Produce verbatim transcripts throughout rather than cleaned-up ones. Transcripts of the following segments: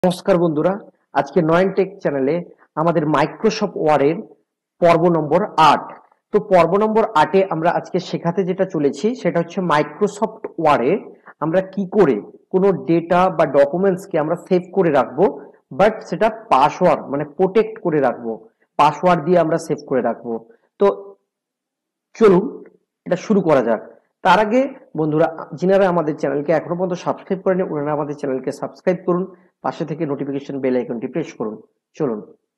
নমস্কার বন্ধুরা, আজকে নয়ন টেক চ্যানেলে আমাদের মাইক্রোসফট ওয়ার্ডের পর্ব নম্বর আট। তো পর্ব নম্বর আটে আমরা আজকে শেখাতে যেটা চলেছি সেটা হচ্ছে মাইক্রোসফট ওয়ার্ডে আমরা কি করে কোনো ডেটা বা ডকুমেন্টসকে আমরা সেভ করে রাখবো, বাট সেটা পাসওয়ার্ড মানে প্রোটেক্ট করে রাখবো, পাসওয়ার্ড দিয়ে আমরা সেভ করে রাখবো। তো চলুন এটা শুরু করা যাক। তার আগে বন্ধুরা, যিনারা আমাদের চ্যানেলকে এখনো পর্যন্ত সাবস্ক্রাইব করেনি ওনারা আমাদের চ্যানেলকে সাবস্ক্রাইব করুন, পাশে থেকে নোটিফিকেশন বেল আইকনটি প্রেস করুন। চলুন।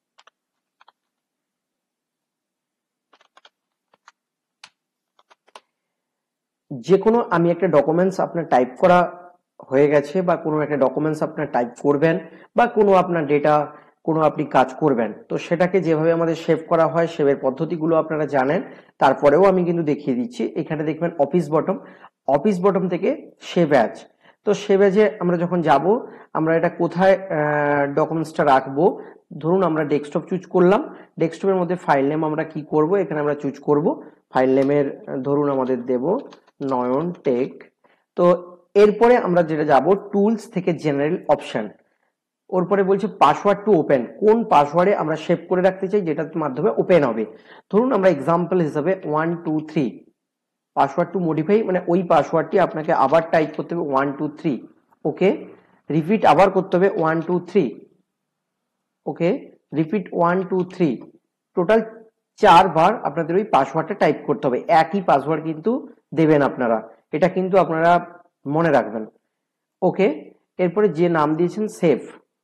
যে কোনো আমি একটা ডকুমেন্টস আপনার টাইপ করা হয়ে গেছে বা কোনো একটা ডকুমেন্টস আপনার টাইপ করবেন বা কোনো আপনার ডেটা কোনো আপনি কাজ করবেন, তো সেটাকে যেভাবে আমাদের সেভ করা হয় সেভের পদ্ধতিগুলো আপনারা জানেন। তারপরেও আমি কিন্তু দেখিয়ে দিচ্ছি। এখানে দেখবেন অফিস বটম, অফিস বটম থেকে সেভ অ্যাজ। তো সেভ অ্যাজে আমরা যখন যাব, আমরা এটা কোথায় ডকুমেন্টসটা রাখবো, ধরুন আমরা ডেস্কটপ চুজ করলাম। ডেস্কটপের মধ্যে ফাইল নেম আমরা কি করব, এখানে আমরা চুজ করব ফাইল নেমের ধরুন আমাদের দেব নয়ন টেক। তো এরপরে আমরা যেটা যাব টুলস থেকে জেনারেল অপশন, ওর পরে বলছে পাসওয়ার্ড টু ওপেন, কোন পাসওয়ার্ডে আমরা সেভ করে রাখতে চাই যেটার মাধ্যমে ওপেন হবে। ধরুন আমরা এক্সাম্পল হিসাবে one two three, password to modify মানে ওই পাসওয়ার্ডটি আপনাকে আবার টাইপ করতে হবে one two three. Okay, repeat আবার করতে হবে one two three. Okay, repeat one two three. Total চারবার আপনাদের ওই পাসওয়ার্ডটা টাইপ করতে হবে। একই পাসওয়ার্ড কিন্তু দেবেন আপনারা, এটা কিন্তু আপনারা মনে রাখবেন। ওকে, এরপরে যে নাম দিয়েছেন সেভ।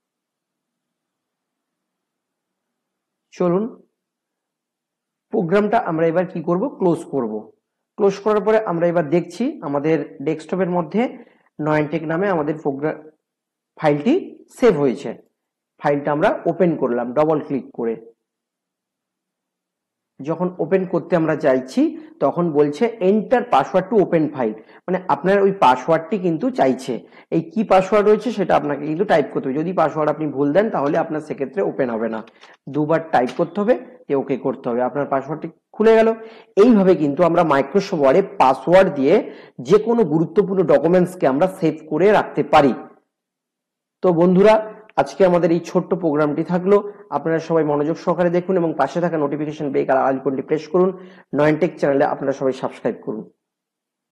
চলুন প্রোগ্রামটা আমরা এবার কি করব, ক্লোজ করব। ক্লোজ করার পরে আমরা এবার দেখছি আমাদের ডেস্কটপের মধ্যে নয়নটেক নামে আমাদের প্রোগ্রাম ফাইলটি সেভ হয়েছে। ফাইলটা আমরা ওপেন করলাম ডবল ক্লিক করে। যখন ওপেন করতে আমরা চাইছি তখন বলছে enter password to open file, মানে আপনার ওই পাসওয়ার্ডটি কিন্তু চাইছে। এই কি পাসওয়ার্ড রয়েছে সেটা আপনাকে কিন্তু টাইপ করতে হবে। যদি পাসওয়ার্ড আপনি ভুল দেন তাহলে আপনার সেক্ষেত্রে ওপেন হবে না, দুবার টাইপ করতে হবে, ওকে করতে হবে, আপনার পাসওয়ার্ডটি খুলে গেল। এইভাবে কিন্তু আমরা মাইক্রোসফট ওয়ার্ডে পাসওয়ার্ড দিয়ে যে কোনো গুরুত্বপূর্ণ ডকুমেন্টসকে আমরা সেভ করে রাখতে পারি। তো বন্ধুরা, আজকে আমাদের এই ছোট্ট প্রোগ্রামটি থাকলো। আপনারা সবাই মনোযোগ সহকারে দেখুন এবং পাশে থাকা নোটিফিকেশন বেল আইকনটি প্রেস করুন। নয়ন টেক চ্যানেলে আপনারা সবাই সাবস্ক্রাইব করুন।